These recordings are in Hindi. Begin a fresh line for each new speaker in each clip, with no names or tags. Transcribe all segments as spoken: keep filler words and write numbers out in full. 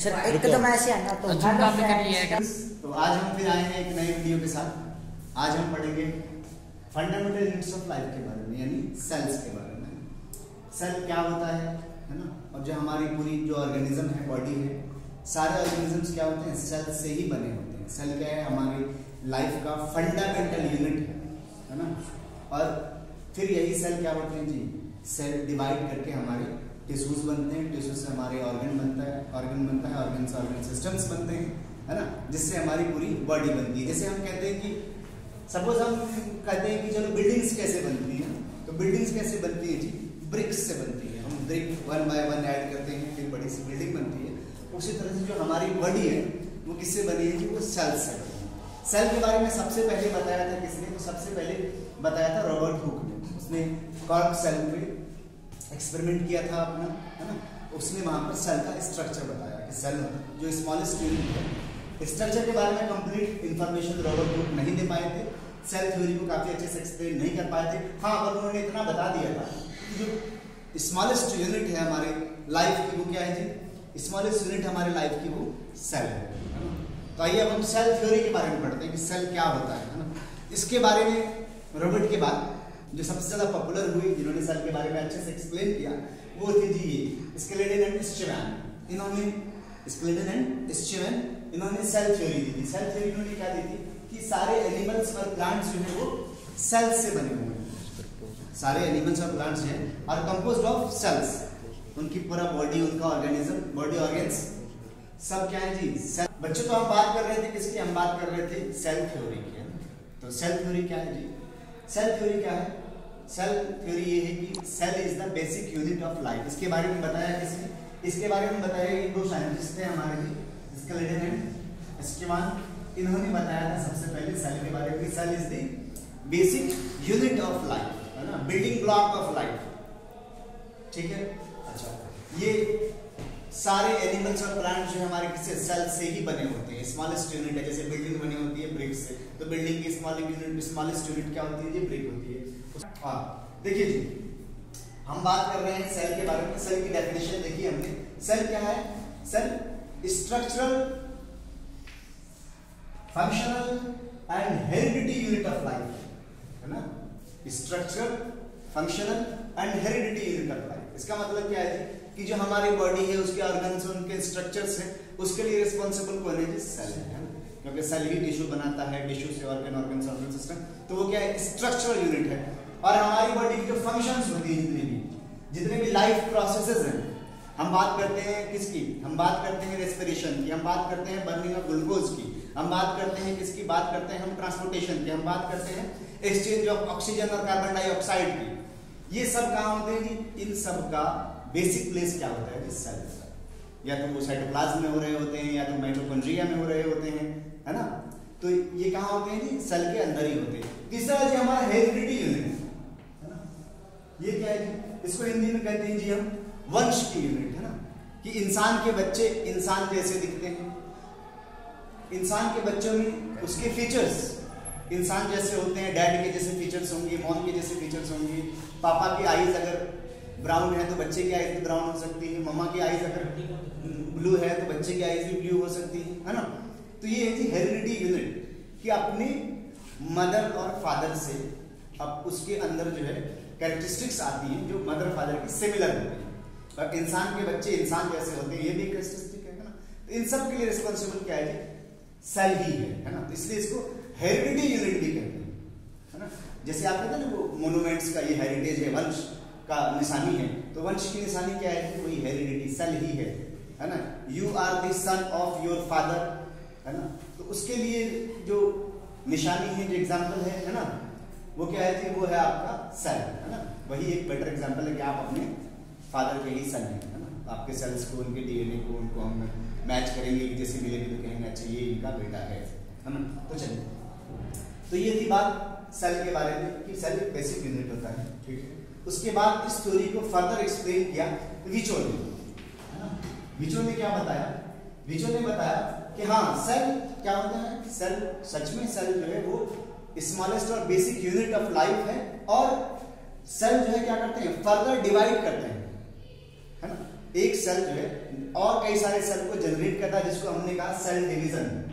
एकदम ऐसे आना तो
तो आज हम फिर आए हैं एक नई वीडियो के साथ। आज हम पढ़ेंगे फंडामेंटल यूनिट्स ऑफ लाइफ के बारे में, यानी सेल्स के बारे में। सेल क्या होता है है ना, और जो हमारी पूरी जो ऑर्गेनिज्म है, बॉडी है, सारे ऑर्गेनिजम्स क्या होते हैं, सेल से ही बने होते हैं। सेल क्या है, हमारी लाइफ का फंडामेंटल यूनिट है है ना। और फिर यही सेल क्या होते हैं जी, सेल डिवाइड करके हमारे टिश्यूज बनते हैं, टिश्यूज से हमारे ऑर्गन बनता है, ऑर्गन बनता है ऑर्गन से ऑर्गन सिस्टम्स बनते हैं है ना, जिससे हमारी पूरी बॉडी बनती है। जैसे हम कहते हैं कि सपोज हम कहते हैं कि चलो बिल्डिंग्स कैसे बनती हैं, तो बिल्डिंग्स कैसे बनती है जी, ब्रिक्स से बनती है। हम brick one by one add करते हैं, फिर बड़ी सी बिल्डिंग बनती है। उसी तरह से जो हमारी बॉडी है वो किससे बनी है जी, वो सेल से बनी है। सेल के बारे में सबसे पहले बताया था किसने, तो सबसे पहले बताया था रॉबर्ट हुक ने। उसने कॉर्क सेल पे एक्सपेरिमेंट किया था अपना है ना। उसने वहां पर सेल का स्ट्रक्चर बताया कि सेल जो स्मॉलेस्ट यूनिट है, स्ट्रक्चर के बारे में कंप्लीट इंफॉर्मेशन रॉबर्ट हुक नहीं दे पाए थे, सेल थ्योरी को काफी अच्छे से एक्सप्लेन नहीं कर पाए थे। हाँ, पर उन्होंने इतना बता दिया था कि जो स्मॉलेस्ट यूनिट है हमारे लाइफ की, वो क्या है जी, स्मॉलेस्ट यूनिट हमारे लाइफ की वो सेल है। तो आइए अब हम सेल थ्योरी के बारे में पढ़ते हैं कि सेल क्या होता है ना। इसके बारे में रॉबर्ट के बाद जो सबसे ज्यादा पॉपुलर हुई, जिन्होंने सेल के बारे में अच्छे से एक्सप्लेन किया, वो थी जी ये स्केलेटन एंड स्टीवन। इन्होंने स्केलेटन एंड स्टीवन इन्होंने सेल थ्योरी दी थी। सेल थ्योरी इन्होंने क्या दी थी कि सारे एनिमल्स और प्लांट्स जो है वो सेल से बने हुए हैं। सारे एनिमल्स और प्लांट्स हैं और कंपोज्ड ऑफ सेल्स। उनकी पूरा बॉडी, उनका ऑर्गेनिज्म, बॉडी ऑर्गन्स सब क्या है जी, सेल। बच्चों, तो हम बात कर रहे थे किसकी, हम बात कर रहे थे सेल थ्योरी की। तो सेल थ्योरी क्या है जी, सेल थ्योरी क्या है, सेल थ्योरी ये है कि cell is the basic unit of life. इसके बारे में बताया किसने, इसके बारे में बताया ये दो साइंटिस्ट थे हमारे जी, स्केलेटन एंड स्टीवन। इन्होंने बताया था सबसे पहले सेल के बारे में, cell is the basic unit of life है ना, बिल्डिंग ब्लॉक ऑफ लाइफ। ठीक है, अच्छा, ये सारे एनिमल्स और प्लांट जो है हमारे किसी सेल से ही बने होते हैं। स्मॉलेस्ट यूनिट है, जैसे बिल्डिंग बनी होती है ब्रिक से, तो बिल्डिंग की स्मॉल यूनिट, स्मॉलेस्ट यूनिट क्या होती है जी, ब्रिक होती है। हाँ, देखिए जी, हम बात कर रहे हैं सेल के बारे में। सेल की डेफिनेशन देखिए हमने। सेल क्या है, cell structural, functional and heredity unit of life है ना। Structural, functional and heredity unit of life. इसका मतलब क्या है जी, कि जो हमारी बॉडी है, उसके ऑर्गन्स, उनके स्ट्रक्चर्स है, उसके लिए रिस्पॉन्सिबल कौन है जी, सेल है ना। क्योंकि सेल ही टिश्यू बनाता है, टिश्यू से ऑर्गन, ऑर्गन से ऑर्गन सिस्टम, तो वो क्या है, स्ट्रक्चरल यूनिट है। और हमारी बॉडी की जो फंक्शंस होती है, जितने भी जितने भी लाइफ प्रोसेसेस हैं, हम बात करते हैं किसकी, हम बात करते हैं रेस्पिरेशन की, हम बात करते हैं बर्निंग ऑफ ग्लूकोज की, हम बात करते हैं किसकी, बात करते हैं हम ट्रांसपोर्टेशन की, हम बात करते हैं एक्सचेंज ऑफ ऑक्सीजन और कार्बन डाइऑक्साइड की। ये सब कहाँ होते हैं जी, इन सब का बेसिक प्लेस क्या होता है, सेल। या तो वो साइटोप्लाज्म में हो रहे होते हैं, या तो माइटोकॉन्ड्रिया में हो रहे होते हैं है ना। तो ये कहाँ होते हैं जी, सेल के अंदर ही होते हैं। तीसरा जी हमारा हेरिडिटी यूनिट है ना। ये क्या है जी, इसको हिंदी में कहते हैं जी हम वंश की यूनिट है ना। कि इंसान के बच्चे इंसान जैसे दिखते हैं, इंसान के बच्चों में उसके फीचर्स इंसान जैसे होते हैं, डैड के जैसे फीचर्स होंगे, मॉम के जैसे फीचर्स होंगे, पापा की आईज अगर ब्राउन है तो बच्चे की आईज भी ब्राउन हो सकती है, मम्मा की आईज अगर ब्लू है तो बच्चे की आईज भी ब्लू हो सकती है है ना। तो ये है जी हेरिडिटी यूनिट, कि अपने मदर और फादर से अब उसके अंदर जो है कैरेक्टरिस्टिक्स आती हैं जो मदर फादर की सिमिलर होती है। और इंसान के बच्चे इंसान जैसे होते हैं, ये भी कैरेक्टरिस्टिक है ना। तो इन सब के लिए रिस्पॉन्सिबल क्या है जी, सेल ही है है ना। तो इसलिए इसको हेरिडिटी यूनिट भी कहते हैं है ना। जैसे आप कहते हैं ना वो मोन्यूमेंट्स का ये हेरिटेज है, वंश का निशानी है, तो वंश की निशानी क्या है, वही हेरिडिटी, सेल ही है है ना। You are the son of your father है ना। तो उसके लिए जो निशानी है, जो एग्जाम्पल है है ना, वो क्या है जी, वो है आपका सेल है ना। वही एक बेटर एग्जाम्पल है कि आप अपने फादर के ही सन है ना। आपके सेल्स को, उनके डीएनए को, उनको हम मैच करेंगे, जैसे मिलेंगे तो कहेंगे अच्छा ये इनका बेटा है है ना। तो चलिए, तो ये थी बात सेल के बारे में कि सेल एक बेसिक यूनिट होता है, ठीक है। उसके बाद इस थ्योरी को फर्दर एक्सप्लेन किया विचो ने है ना। विचो ने क्या बताया, विचो ने बताया कि हाँ, सेल क्या होता है, सेल सच में सेल जो है वो स्मॉलेस्ट और बेसिक यूनिट ऑफ लाइफ है। और सेल जो है क्या करते हैं, फर्दर डिवाइड करते हैं है ना। एक सेल जो है और कई सारे सेल को जनरेट करता है, जिसको हमने कहा सेल डिवीजन।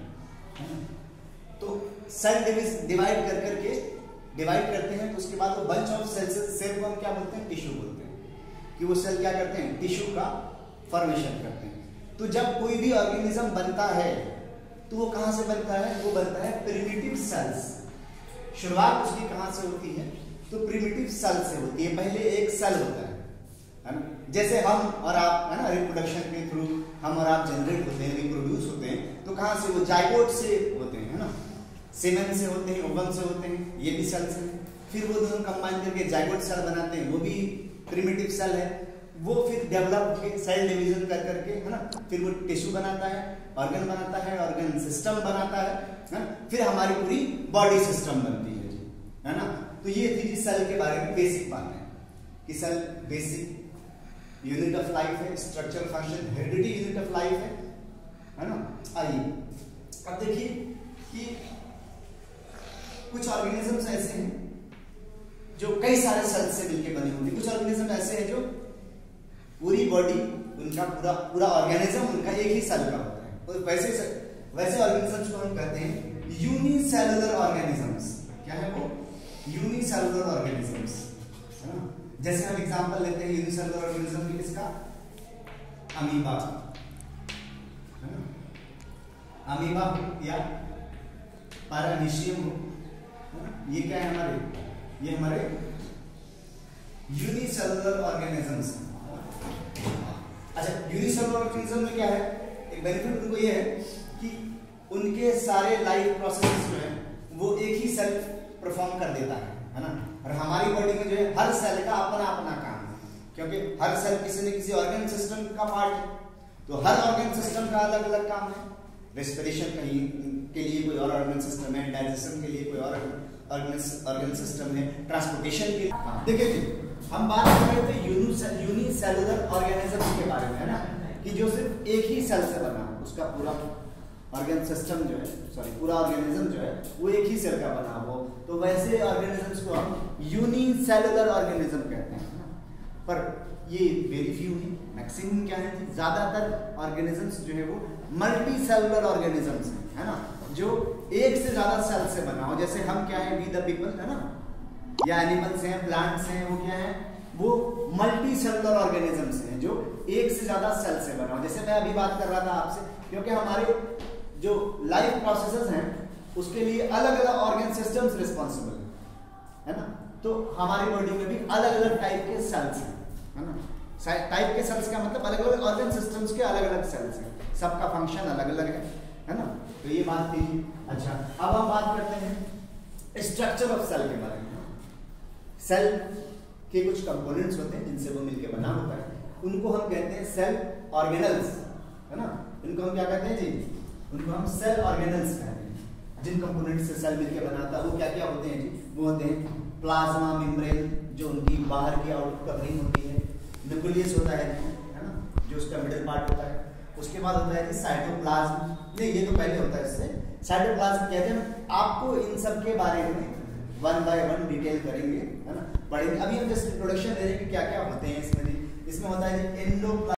तो सेल डिवाइड कर करके डिवाइड करते हैं, तो उसके बाद वो बंच ऑफ सेल सेल को हम क्या बोलते हैं, टिश्यू बोलते हैं, कि वो सेल क्या करते हैं, टिश्यू का फॉर्मेशन करते हैं। तो जब कोई भी ऑर्गेनिज्म बनता है तो वो कहां से बनता है, वो बनता है प्रिमिटिव सेल्स। शुरुआत उसकी कहां से होती है, तो प्रिमिटिव सेल से होती है। पहले एक सेल होता है, है ना, जैसे हम और आप, है ना, रिप्रोडक्शन के थ्रू हम और आप जनरेट होते हैं, रिप्रोड्यूस होते हैं, तो कहां से, वो जाइगोट से होते हैं, है ना, सीमेन से होते हैं, ओवम से होते हैं, ये भी सेल्स हैं। फिर वो दोनों कंबाइन करके जाइगोट सेल बनाते हैं, वो भी प्रिमिटिव सेल है। वो फिर डेवलप होकर सेल डिवीजन कर करके, है ना, फिर वो टिश्यू बनाता है, ऑर्गन बनाता है, ऑर्गन सिस्टम बनाता है, है ना, फिर हमारी पूरी बॉडी सिस्टम बनती है, है ना। तो ये थी सेल के बारे में बेसिक बात है कि cell basic unit of life है, structural function heredity unit of life है, है ना। आइए अब देखिए कि कुछ ऑर्गेनिजम्स ऐसे हैं जो कई सारे सेल से मिलकर बने होते हैं, कुछ ऑर्गेनिज्म ऐसे हैं जो पूरी बॉडी उनका पूरा पूरा ऑर्गेनिज्म उनका एक ही सेल का होता है। और वैसे वैसे ऑर्गेनिजम्स को हम कहते हैं यूनिसेलुलर ऑर्गेनिजम्स। क्या है वो, यूनिसेलुलर ऑर्गेनिजम्स, है ना। जैसे हम एग्जांपल लेते हैं यूनिसेलुलर ऑर्गेनिज्म की, किसका, अमीबा, है ना, अमीबा या पैरामीशियम हो, ये क्या है हमारे, ये हमारे यूनिसेलुलर ऑर्गेनिजम्स। अच्छा, यूनिसेलुलर ऑर्गेनिज्म में क्या है, एक बेनिफिट उनको ये है कि उनके सारे लाइफ प्रोसेसेस जो है वो एक ही सेल परफॉर्म कर देता है, है ना। और हमारी बॉडी में जो है हर सेल का अपना अपना काम है, क्योंकि हर सेल किसी न किसी ऑर्गन सिस्टम का पार्ट है, तो हर ऑर्गन सिस्टम का अलग अलग काम है। रेस्पिरेशन कहीं के लिए कोई और ऑर्गन सिस्टम है, डाइजेशन के लिए कोई और ऑर्गन सिस्टम है, ट्रांसपोर्टेशन के लिए। देखिए जी, हम बात कर रहे थे यूनिसेलुलर ऑर्गेनिज्म के बारे में, है ना, कि जो सिर्फ एक ही सेल से बना, उसका पूरा ऑर्गन सिस्टम जो है, सॉरी पूरा ऑर्गेनिज्म जो है वो एक ही सेल का बना हो, तो वैसे ऑर्गेनिजम्स को हम यूनिसेलुलर ऑर्गेनिज्म कहते हैं। पर ये वेरी फ्यू है, मैक्सिमम क्या है, ज्यादातर ऑर्गेनिजम्स जो है वो मल्टी सेलुलर ऑर्गेनिजम्स हैं, है ना, जो एक से ज्यादा सेल से बना हो। जैसे हम क्या है, वी द पीपल, है ना, या एनिमल्स हैं, प्लांट्स हैं, वो क्या है, वो मल्टी सेलुलर ऑर्गेनिजम्स हैं जो एक से ज्यादा सेल से बना हो। जैसे मैं अभी बात कर रहा था आपसे, क्योंकि हमारे जो लाइफ प्रोसेसेस हैं उसके लिए अलग अलग ऑर्गन सिस्टम्स रिस्पॉन्सिबल है, ना। तो हमारी बॉडी में भी अलग अलग टाइप के सेल्स हैं, है ना। टाइप के सेल्स का मतलब अलग अलग ऑर्गन सिस्टम्स के अलग अलग सेल्स हैं, सबका फंक्शन अलग अलग है, है ना। तो ये बात थी। अच्छा, अब हम बात करते हैं स्ट्रक्चर ऑफ सेल के बारे में। सेल के कुछ कंपोनेंट्स होते हैं जिनसे वो मिलकर बना होता है, उनको हम कहते हैं सेल ऑर्गेनल्स, है ना। इनको हम क्या कहते हैं जी, उनको हम सेल ऑर्गेनल्स कहते हैं। जिन कंपोनेंट से सेल मिलकर बनाता है वो क्या क्या होते हैं जी, वो होते हैं प्लाज्मा मेम्ब्रेन, जो उनकी बाहर की आउट कवरिंग होती है, न्यूक्लियस होता है, है ना, जो उसका मिडिल पार्ट होता है। उसके बाद होता है साइटोप्लाज्म, नहीं ये तो पहले होता है, इससे साइटोप्लाज्म कहते हैं। आपको इन सब के बारे में वन बाय वन डिटेल करेंगे, है ना, पढ़ेंगे। अभी हम जस्ट इंट्रोडक्शन दे रहे हैं कि क्या क्या होते हैं इसमें। इसमें होता है एंडोप्लाज्म।